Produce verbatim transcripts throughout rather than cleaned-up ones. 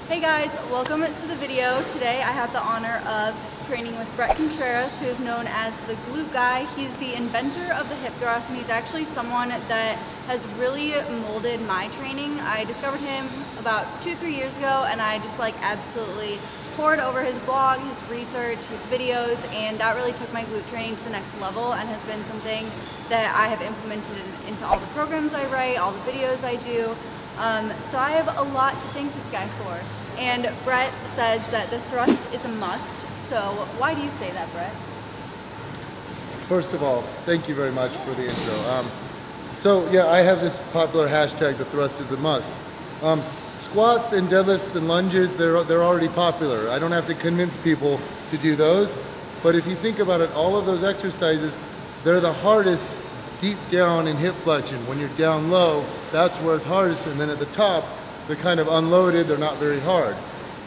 Hey guys, welcome to the video. Today I have the honor of training with Bret Contreras, who is known as the Glute Guy. He's the inventor of the hip thrust, and he's actually someone that has really molded my training. I discovered him about two, three years ago, and I just like absolutely poured over his blog, his research, his videos, and that really took my glute training to the next level and has been something that I have implemented into all the programs I write, all the videos I do. Um, so I have a lot to thank this guy for. And Bret says that the thrust is a must. So why do you say that, Bret? First of all, thank you very much for the intro. Um, so yeah, I have this popular hashtag, the thrust is a must. Um, squats and deadlifts and lunges, they're, they're already popular. I don't have to convince people to do those. But if you think about it, all of those exercises, they're the hardest deep down in hip flexion. When you're down low, that's where it's hardest, and then at the top, they're kind of unloaded, they're not very hard.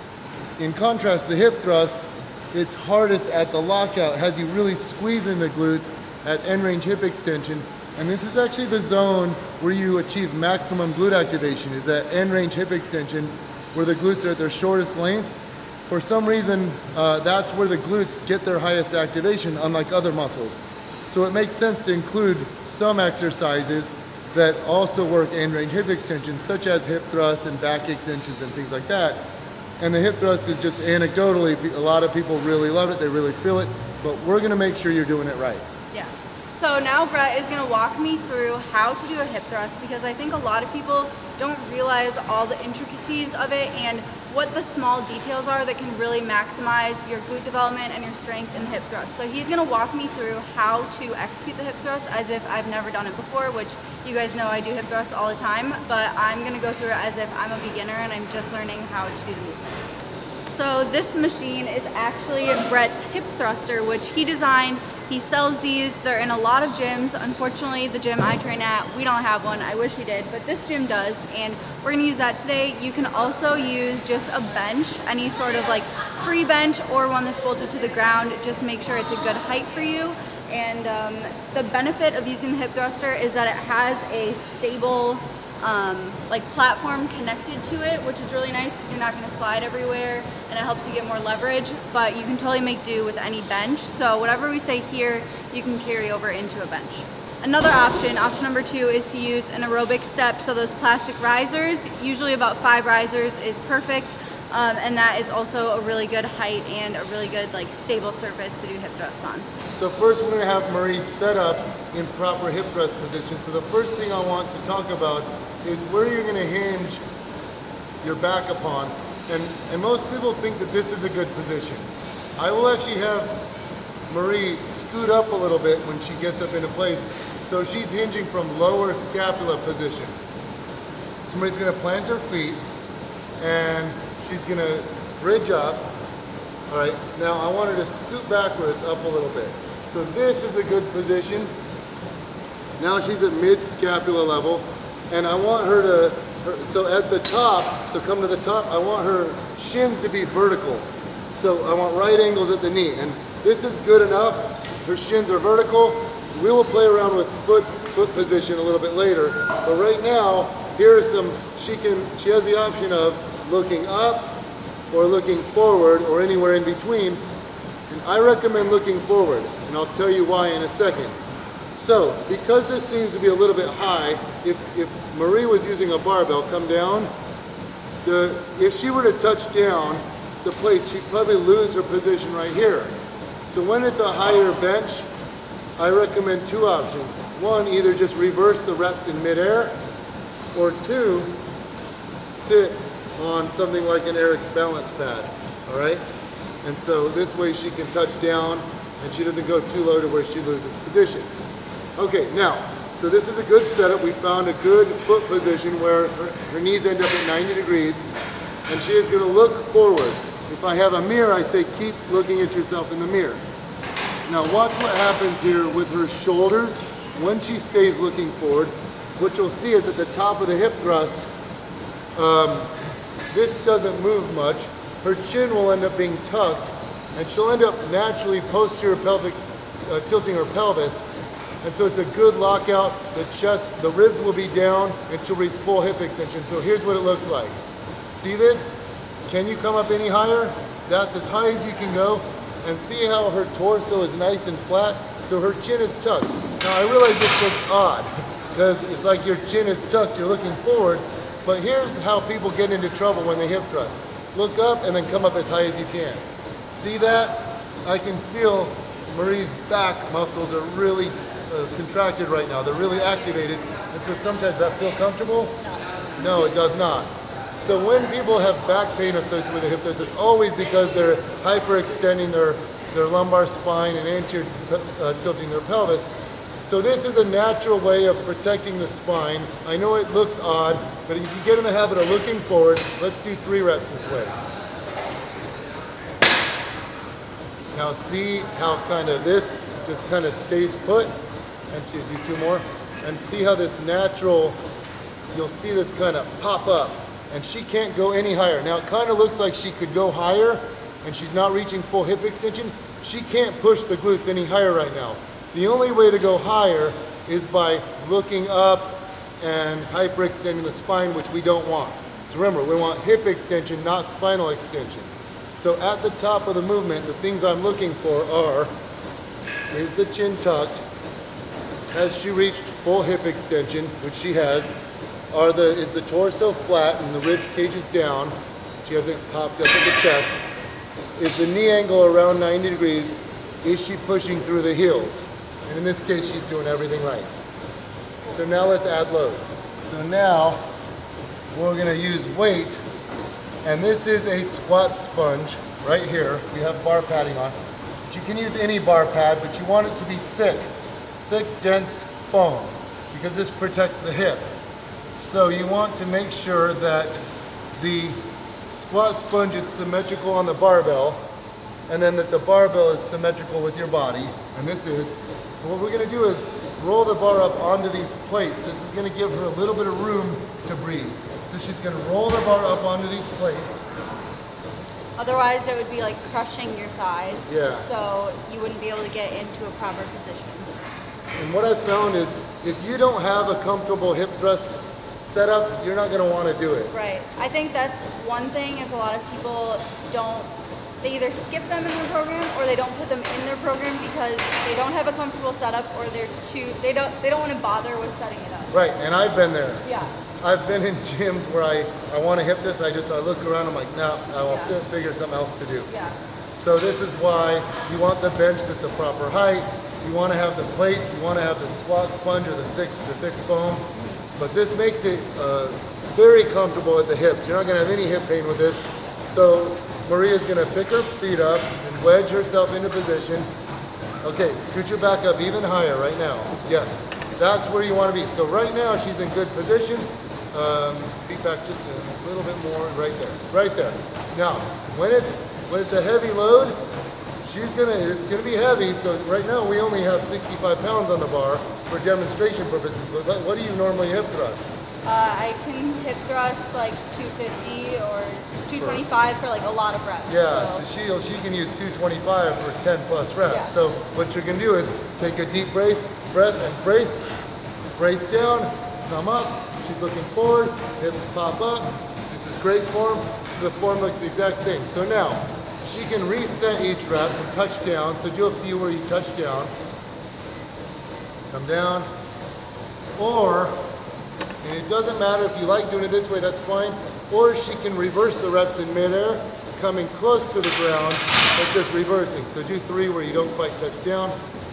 In contrast, the hip thrust, it's hardest at the lockout, has you really squeezing the glutes at end range hip extension, and this is actually the zone where you achieve maximum glute activation, is at end range hip extension, where the glutes are at their shortest length. For some reason, uh, that's where the glutes get their highest activation, unlike other muscles. So it makes sense to include some exercises that also work end range hip extensions, such as hip thrusts and back extensions and things like that. And the hip thrust is just anecdotally, a lot of people really love it, they really feel it, but we're gonna make sure you're doing it right. Yeah. So now Bret is gonna walk me through how to do a hip thrust, because I think a lot of people don't realize all the intricacies of it and what the small details are that can really maximize your glute development and your strength in the hip thrust. So he's gonna walk me through how to execute the hip thrust as if I've never done it before, which you guys know I do hip thrusts all the time, but I'm gonna go through it as if I'm a beginner and I'm just learning how to do the movement. So this machine is actually Bret's hip thruster, which he designed. He sells these, they're in a lot of gyms. Unfortunately, the gym I train at, we don't have one. I wish we did, but this gym does, and we're gonna use that today. You can also use just a bench, any sort of like free bench or one that's bolted to the ground. Just make sure it's a good height for you. And um, the benefit of using the hip thruster is that it has a stable um, like platform connected to it, which is really nice because you're not going to slide everywhere, and it helps you get more leverage, but you can totally make do with any bench. So whatever we say here, you can carry over into a bench. Another option, option number two, is to use an aerobic step. So those plastic risers, usually about five risers is perfect. Um, and that is also a really good height and a really good like stable surface to do hip thrusts on. So first we're going to have Marie set up in proper hip thrust position. So the first thing I want to talk about is where you're going to hinge your back upon. And, and most people think that this is a good position. I will actually have Marie scoot up a little bit when she gets up into place. So she's hinging from lower scapula position. So Marie's going to plant her feet and she's going to bridge up. All right, now I want her to scoot backwards up a little bit. So this is a good position. Now she's at mid-scapula level, and I want her to, her, so at the top, so come to the top, I want her shins to be vertical. So I want right angles at the knee, and this is good enough. Her shins are vertical. We will play around with foot, foot position a little bit later, but right now, here are some, she can, she has the option of looking up or looking forward or anywhere in between, and I recommend looking forward, and I'll tell you why in a second. So because this seems to be a little bit high, if, if Marie was using a barbell, come down, the, if she were to touch down the plate, she'd probably lose her position right here. So when it's a higher bench, I recommend two options. One, either just reverse the reps in midair, or two, sit on something like an Eric's balance pad, all right? And so this way she can touch down and she doesn't go too low to where she loses position. Okay, now, so this is a good setup. We found a good foot position where her, her knees end up at ninety degrees, and she is gonna look forward. If I have a mirror, I say keep looking at yourself in the mirror. Now watch what happens here with her shoulders when she stays looking forward. What you'll see is at the top of the hip thrust, um, this doesn't move much. Her chin will end up being tucked, and she'll end up naturally posterior pelvic, uh, tilting her pelvis. And so it's a good lockout. The chest, the ribs will be down, and she'll reach full hip extension. So here's what it looks like. See this? Can you come up any higher? That's as high as you can go. And see how her torso is nice and flat? So her chin is tucked. Now I realize this looks odd because it's like your chin is tucked, you're looking forward. But here's how people get into trouble when they hip thrust. Look up and then come up as high as you can. See that? I can feel Marie's back muscles are really uh, contracted right now. They're really activated. And so sometimes that feel comfortable? No. No, it does not. So when people have back pain associated with a hip thrust, it's always because they're hyperextending their, their lumbar spine and anterior uh, tilting their pelvis. So this is a natural way of protecting the spine. I know it looks odd, but if you get in the habit of looking forward, let's do three reps this way. Now see how kind of this just kind of stays put, and to do two more, and see how this natural, you'll see this kind of pop up, and she can't go any higher. Now it kind of looks like she could go higher, and she's not reaching full hip extension. She can't push the glutes any higher right now. The only way to go higher is by looking up and hyperextending the spine, which we don't want. So remember, we want hip extension, not spinal extension. So at the top of the movement, the things I'm looking for are, is the chin tucked? Has she reached full hip extension, which she has? Are the, is the torso flat and the rib cage is down? She hasn't popped up at the chest. Is the knee angle around ninety degrees? Is she pushing through the heels? And in this case, she's doing everything right. So now let's add load. So now we're gonna use weight, and this is a squat sponge right here. We have bar padding on. But you can use any bar pad, but you want it to be thick, thick, dense foam, because this protects the hip. So you want to make sure that the squat sponge is symmetrical on the barbell, and then that the barbell is symmetrical with your body, and this is. What we're going to do is roll the bar up onto these plates. This is going to give her a little bit of room to breathe. So she's going to roll the bar up onto these plates. Otherwise it would be like crushing your thighs. Yeah. So you wouldn't be able to get into a proper position. And what I've found is if you don't have a comfortable hip thrust setup, you're not going to want to do it. Right. I think that's one thing is a lot of people don't, they either skip them in their program or they don't put them in their program because they don't have a comfortable setup or they're too, they don't, they don't want to bother with setting it up. Right, and I've been there. Yeah. I've been in gyms where I, I want to hip this, I just I look around, I'm like, no, I will Yeah. figure something else to do. Yeah. So this is why you want the bench that's the proper height, you want to have the plates, you want to have the squat sponge or the thick, the thick foam, but this makes it uh, very comfortable at the hips. You're not going to have any hip pain with this. So Maria's going to pick her feet up and wedge herself into position. Okay, scoot your back up even higher right now. Yes, that's where you want to be. So right now she's in good position. Um, feet back just a little bit more, right there, right there. Now, when it's when it's a heavy load, she's gonna it's gonna be heavy. So right now we only have sixty-five pounds on the bar for demonstration purposes. But what do you normally hip thrust? Uh, I can hip thrust like two fifty or two twenty-five for like a lot of reps. Yeah, so, so she she can use two twenty-five for ten plus reps. Yeah. So what you're gonna do is take a deep breath, breath and brace, brace down, come up. She's looking forward, hips pop up. This is great form. So the form looks the exact same. So now she can reset each rep and touch down. So do a few where you touch down, come down, or. And it doesn't matter if you like doing it this way, that's fine. Or she can reverse the reps in midair, coming close to the ground, but just reversing. So do three where you don't quite touch down.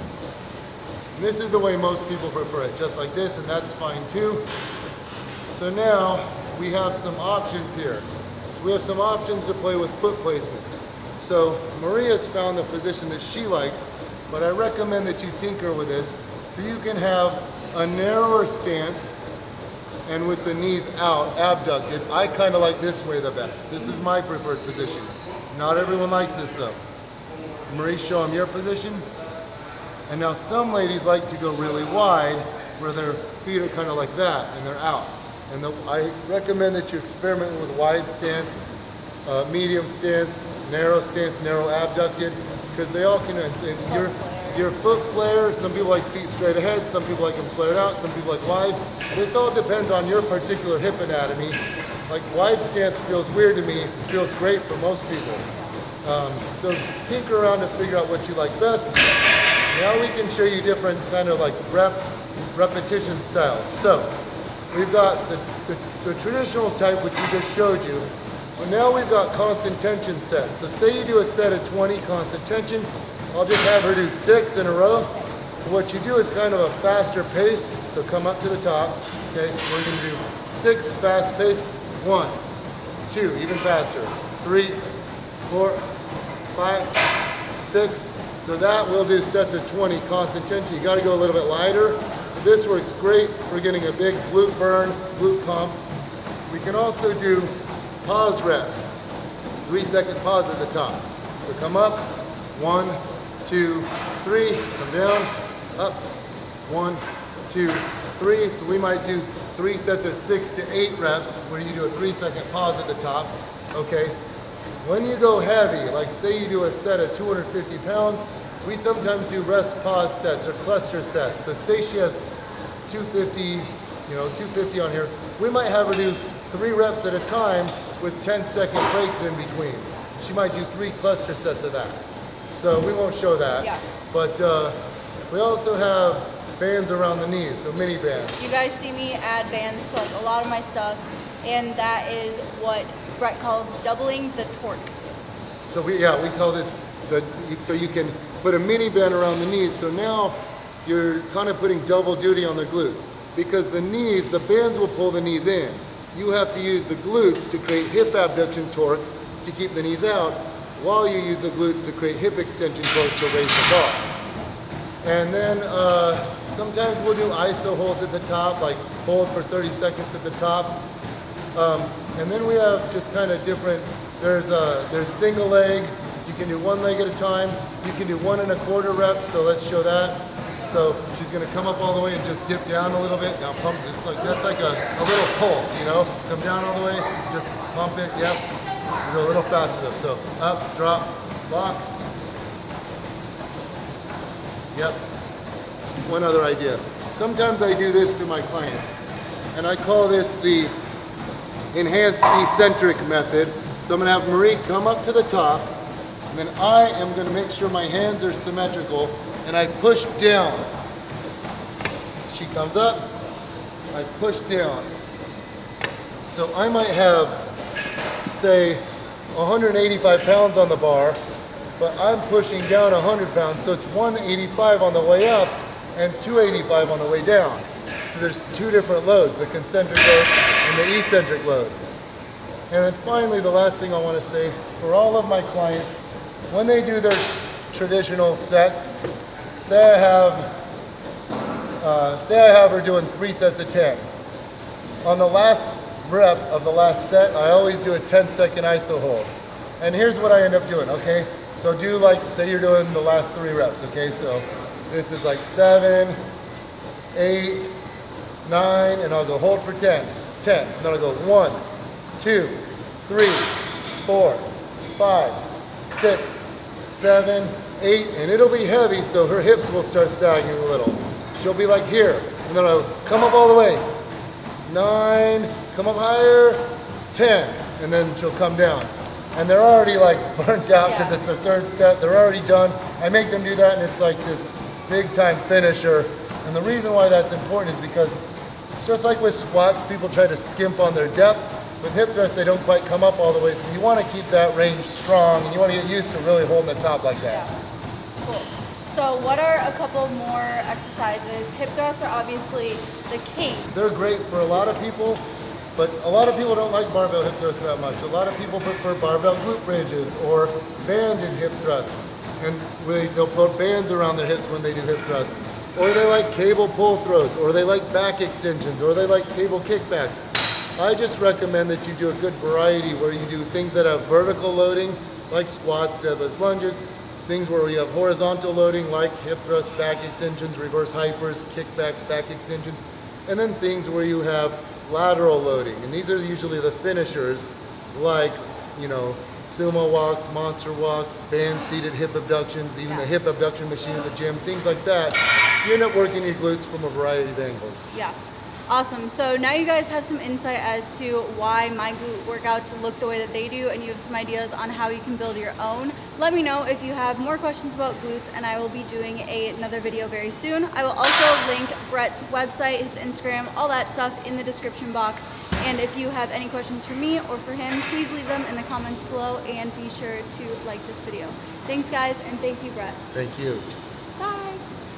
And this is the way most people prefer it, just like this, and that's fine too. So now we have some options here. So we have some options to play with foot placement. So Maria's found the position that she likes, but I recommend that you tinker with this so you can have a narrower stance and with the knees out, abducted. I kind of like this way the best. This is my preferred position. Not everyone likes this though. Marie, show them your position. And now some ladies like to go really wide where their feet are kind of like that and they're out. And the, I recommend that you experiment with wide stance, uh, medium stance, narrow stance, narrow abducted, because they all can, and your, your foot flare, some people like feet straight ahead, some people like them flared out, some people like wide. This all depends on your particular hip anatomy like wide stance feels weird to me, it feels great for most people. Um, so tinker around to figure out what you like best. Now we can show you different kind of like rep, repetition styles. So we've got the, the, the traditional type, which we just showed you. But now we've got constant tension sets. So say you do a set of twenty constant tension, I'll just have her do six in a row. What you do is kind of a faster paced, so come up to the top, okay? We're gonna do six fast paced, one, two, even faster, three, four, five, six. So that we'll do sets of twenty constant tension. You gotta go a little bit lighter. This works great for getting a big glute burn, glute pump. We can also do pause reps, three second pause at the top. So come up, one, two, three, come down, up, one, two, three. So we might do three sets of six to eight reps where you do a three second pause at the top, okay? When you go heavy, like say you do a set of two hundred fifty pounds, we sometimes do rest pause sets or cluster sets. So say she has two fifty, you know, two fifty on here, we might have her do three reps at a time with ten second breaks in between. She might do three cluster sets of that. So we won't show that. Yeah. But uh, we also have bands around the knees, so mini bands. You guys see me add bands to like a lot of my stuff, and that is what Bret calls doubling the torque. So we, yeah, we call this, the, so you can put a mini band around the knees. So now you're kind of putting double duty on the glutes because the knees, the bands will pull the knees in. You have to use the glutes to create hip abduction torque to keep the knees out, while you use the glutes to create hip extension torque to raise the bar. And then uh, sometimes we'll do I S O holds at the top, like hold for thirty seconds at the top. Um, and then we have just kind of different, there's, uh, there's single leg, you can do one leg at a time, you can do one and a quarter reps, so let's show that. So she's gonna come up all the way and just dip down a little bit. Now pump, it's like, that's like a, a little pulse, you know? Come down all the way, just pump it, yep. You go a little faster though. So up, drop, lock. Yep. One other idea. Sometimes I do this to my clients, and I call this the enhanced eccentric method. So I'm gonna have Marie come up to the top, and then I am gonna make sure my hands are symmetrical, and I push down. She comes up, I push down. So I might have, say, one hundred eighty-five pounds on the bar, but I'm pushing down one hundred pounds, so it's one eighty-five on the way up and two eighty-five on the way down. So there's two different loads, the concentric load and the eccentric load. And then finally, the last thing I want to say, for all of my clients, when they do their traditional sets, say I have, uh, say I have her doing three sets of ten. On the last rep of the last set, I always do a ten second I S O hold. And here's what I end up doing, okay? So do like, say you're doing the last three reps, okay? So this is like seven, eight, nine, and I'll go hold for ten, ten. And then I'll go one, two, three, four, five, six, seven, eight, and it'll be heavy, so her hips will start sagging a little. She'll be like here, and then I'll come up all the way. Nine, come up higher, ten, and then she'll come down. And they're already like burnt out because yeah. It's their third set, they're already done. I make them do that and it's like this big time finisher. And the reason why that's important is because it's just like with squats, people try to skimp on their depth. With hip thrusts, they don't quite come up all the way, so you want to keep that range strong and you want to get used to really holding the top like that. Yeah. Cool. So what are a couple more exercises? Hip thrusts are obviously the king. They're great for a lot of people, but a lot of people don't like barbell hip thrusts that much. A lot of people prefer barbell glute bridges or banded hip thrusts. And they, they'll put bands around their hips when they do hip thrusts. Or they like cable pull throws, or they like back extensions, or they like cable kickbacks. I just recommend that you do a good variety where you do things that have vertical loading, like squats, deadlifts, lunges, things where we have horizontal loading, like hip thrusts, back extensions, reverse hypers, kickbacks, back extensions, and then things where you have lateral loading. And these are usually the finishers, like, you know, sumo walks, monster walks, band-seated hip abductions, even yeah. the hip abduction machine at the gym, things like that. So you end up working your glutes from a variety of angles. Yeah. Awesome. So now you guys have some insight as to why my glute workouts look the way that they do, and you have some ideas on how you can build your own. Let me know if you have more questions about glutes, and I will be doing a, another video very soon. I will also link Bret's website, his Instagram, all that stuff in the description box. And if you have any questions for me or for him, please leave them in the comments below, and be sure to like this video. Thanks guys, and thank you, Bret. Thank you. Bye.